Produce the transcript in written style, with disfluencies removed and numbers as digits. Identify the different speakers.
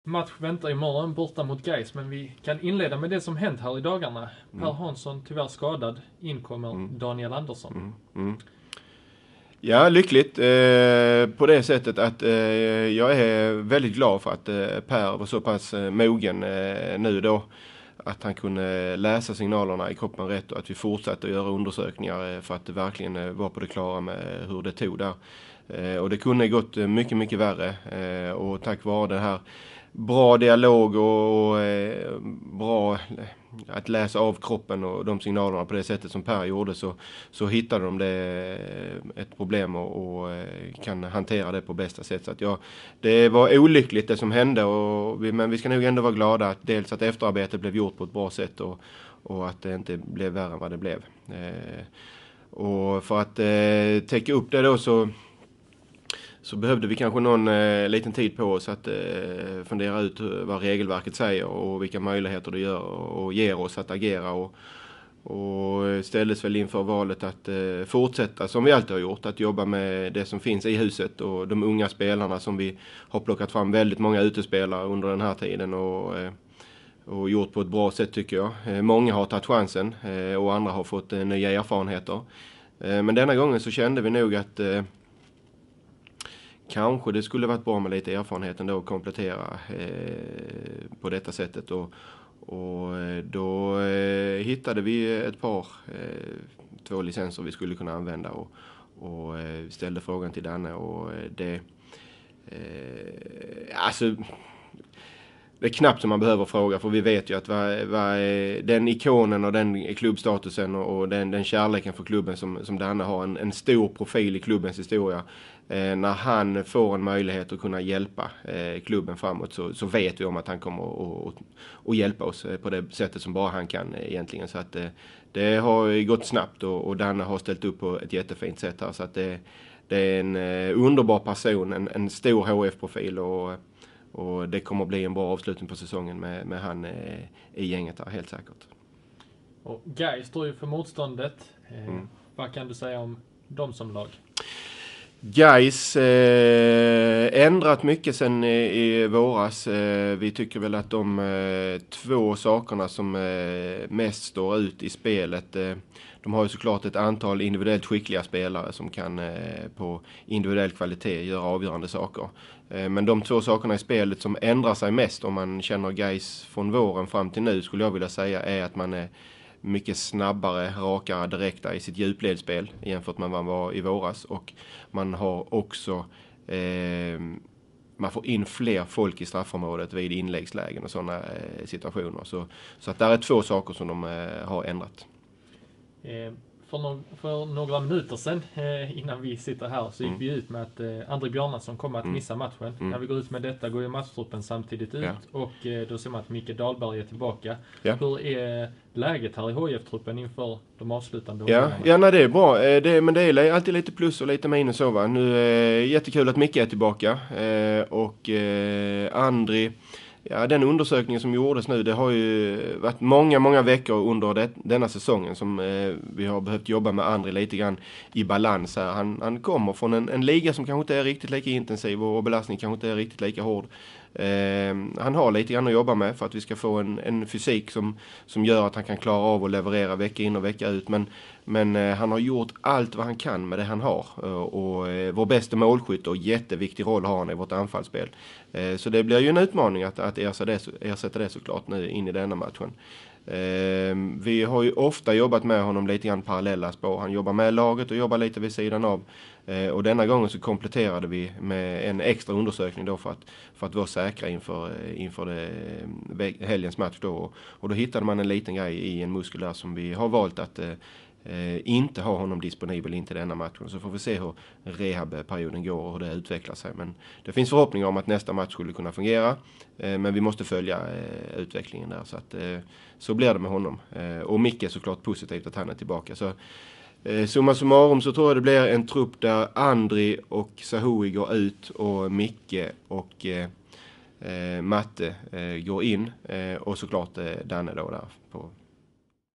Speaker 1: Match väntar imorgon borta mot Gais, men vi kan inleda med det som hänt här i dagarna. Per Hansson tyvärr skadad, inkommer Daniel Andersson.
Speaker 2: Ja, lyckligt på det sättet att jag är väldigt glad för att Per var så pass mogen nu då. Att han kunde läsa signalerna i kroppen rätt och att vi fortsatte att göra undersökningar för att det verkligen var på det klara med hur det tog där. Och det kunde gått mycket, mycket värre. Och tack vare det här bra dialog och bra att läsa av kroppen och de signalerna på det sättet som Per gjorde så hittade de det ett problem och kan hantera det på bästa sätt. Så att det var olyckligt det som hände men vi ska nog ändå vara glada att dels att efterarbetet blev gjort på ett bra sätt och att det inte blev värre än vad det blev. Och för att täcka upp det då så behövde vi kanske någon liten tid på oss att fundera ut vad regelverket säger och vilka möjligheter det gör och ger oss att agera och ställdes väl inför valet att fortsätta som vi alltid har gjort, att jobba med det som finns i huset och de unga spelarna som vi har plockat fram väldigt många utespelare under den här tiden och gjort på ett bra sätt tycker jag. Många har tagit chansen och andra har fått nya erfarenheter. Men denna gången så kände vi nog att kanske det skulle varit bra med lite erfarenhet ändå att komplettera på detta sättet. Och då hittade vi ett par, 2 licenser vi skulle kunna använda och ställde frågan till Danne och det alltså det är knappt som man behöver fråga, för vi vet ju att den ikonen och den klubbstatusen och den kärleken för klubben som Danne har en stor profil i klubbens historia. När han får en möjlighet att kunna hjälpa klubben framåt så vet vi om att han kommer att hjälpa oss på det sättet som bara han kan egentligen. Så att det har gått snabbt och Danne har ställt upp på ett jättefint sätt här. Så att det är en underbar person, en stor HF-profil och det kommer att bli en bra avslutning på säsongen med han i gänget här, helt säkert.
Speaker 1: Och Gais står ju för motståndet. Vad kan du säga om dem som lag?
Speaker 2: Gais ändrat mycket sen i våras. Vi tycker väl att de 2 sakerna som mest står ut i spelet, de har ju såklart ett antal individuellt skickliga spelare som kan på individuell kvalitet göra avgörande saker. Men de 2 sakerna i spelet som ändrar sig mest om man känner Gais från våren fram till nu skulle jag vilja säga är att man är mycket snabbare, rakare, direkta i sitt djupledsspel jämfört med vad man var i våras. Och man har också man får in fler folk i straffområdet vid inläggslägen och sådana situationer. Så att där är 2 saker som de har ändrat.
Speaker 1: För några minuter sedan innan vi sitter här så gick vi ut med att André Bjarnason kommer att missa matchen. När vi går ut med detta går ju matchtruppen samtidigt ut och då ser man att Micke Dahlberg är tillbaka. Ja. Hur är läget här i HF-truppen inför de avslutande åren?
Speaker 2: Ja, nej, det är bra. Men det är alltid lite plus och lite minus så, va? Nu är jättekul att Micke är tillbaka och André. Ja, den undersökningen som gjordes nu, det har ju varit många veckor under denna säsongen som vi har behövt jobba med André lite grann i balans här. Han kommer från en liga som kanske inte är riktigt lika intensiv och belastningen kanske inte är riktigt lika hård. Han har lite grann att jobba med för att vi ska få en fysik som gör att han kan klara av att leverera vecka in och vecka ut. Men han har gjort allt vad han kan med det han har. Och vår bästa målskytt och jätteviktig roll har han i vårt anfallsspel. Så det blir ju en utmaning att ersätta det såklart nu in i denna matchen. Vi har ju ofta jobbat med honom lite grann parallella spår. Han jobbar med laget och jobbar lite vid sidan av. Och denna gången så kompletterade vi med en extra undersökning då för att vara säkra inför helgens match då. Och då hittade man en liten grej i en muskel där som vi har valt att inte ha honom disponibel in till denna matchen. Så får vi se hur rehabperioden går och hur det utvecklar sig. Men det finns förhoppningar om att nästa match skulle kunna fungera. Men vi måste följa utvecklingen där. Så blir det med honom. Och Micke är såklart positivt att han är tillbaka. Så summa summarum så tror jag det blir en trupp där Andri och Sahoui går ut och Micke och Matte går in. Och såklart Danne då där på